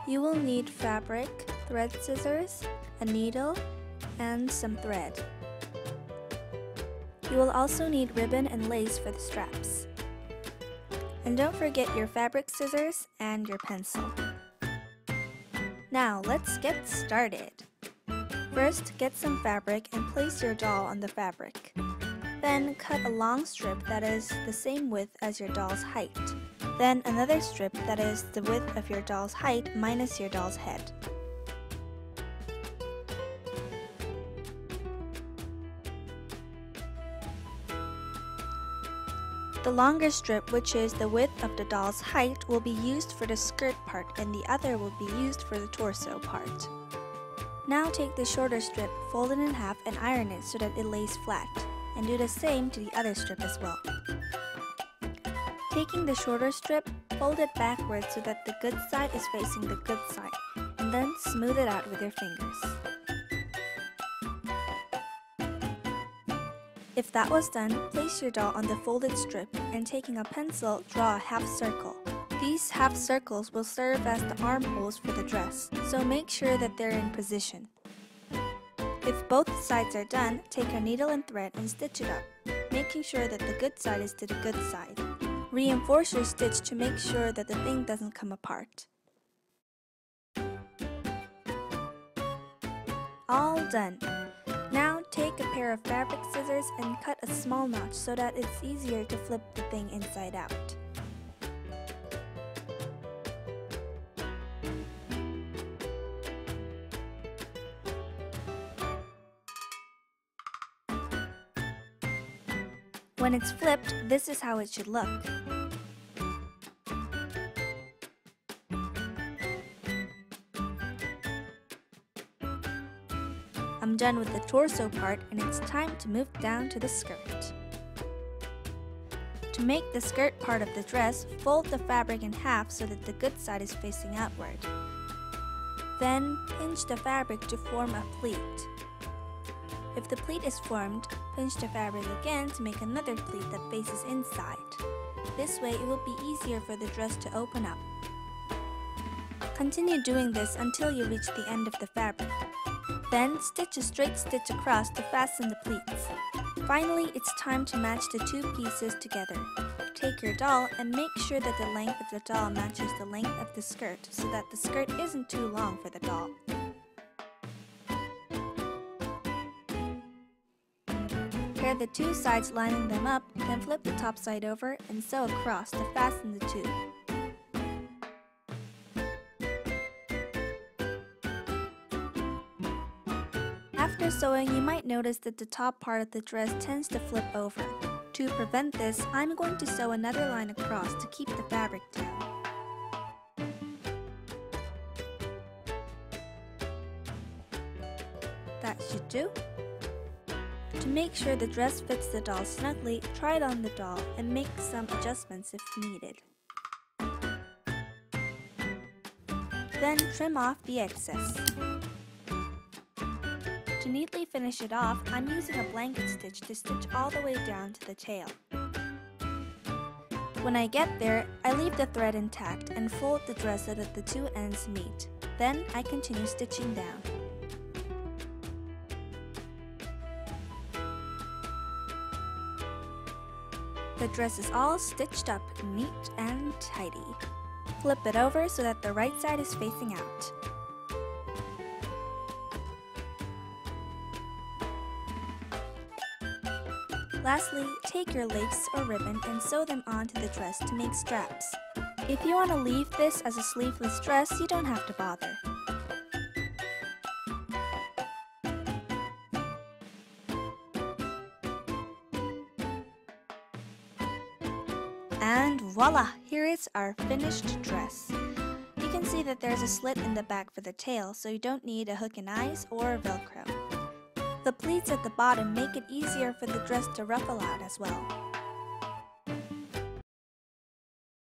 You will need fabric, thread scissors, a needle, and some thread. You will also need ribbon and lace for the straps. And don't forget your fabric scissors and your pencil. Now let's get started. First, get some fabric and place your doll on the fabric. Then cut a long strip that is the same width as your doll's height. Then another strip that is the width of your doll's height minus your doll's head. The longer strip, which is the width of the doll's height, will be used for the skirt part and the other will be used for the torso part. Now take the shorter strip, fold it in half and iron it so that it lays flat, and do the same to the other strip as well. Taking the shorter strip, fold it backwards so that the good side is facing the good side, and then smooth it out with your fingers. If that was done, place your doll on the folded strip and taking a pencil, draw a half circle. These half circles will serve as the armholes for the dress, so make sure that they're in position. If both sides are done, take a needle and thread and stitch it up, making sure that the good side is to the good side. Reinforce your stitch to make sure that the thing doesn't come apart. All done! Now take a pair of fabric scissors and cut a small notch so that it's easier to flip the thing inside out. When it's flipped, this is how it should look. I'm done with the torso part and it's time to move down to the skirt. To make the skirt part of the dress, fold the fabric in half so that the good side is facing outward. Then pinch the fabric to form a pleat. If the pleat is formed, pinch the fabric again to make another pleat that faces inside. This way it will be easier for the dress to open up. Continue doing this until you reach the end of the fabric. Then stitch a straight stitch across to fasten the pleats. Finally, it's time to match the two pieces together. Take your doll and make sure that the length of the doll matches the length of the skirt so that the skirt isn't too long for the doll. Pair the two sides lining them up, then flip the top side over and sew across to fasten the two. After sewing, you might notice that the top part of the dress tends to flip over. To prevent this, I'm going to sew another line across to keep the fabric down. That should do. To make sure the dress fits the doll snugly, try it on the doll and make some adjustments if needed. Then trim off the excess. To neatly finish it off, I'm using a blanket stitch to stitch all the way down to the tail. When I get there, I leave the thread intact and fold the dress so that the two ends meet. Then I continue stitching down. The dress is all stitched up, neat and tidy. Flip it over so that the right side is facing out. Lastly, take your lace or ribbon and sew them onto the dress to make straps. If you want to leave this as a sleeveless dress, you don't have to bother. And voila! Here is our finished dress. You can see that there's a slit in the back for the tail, so you don't need a hook and eyes or Velcro. The pleats at the bottom make it easier for the dress to ruffle out as well.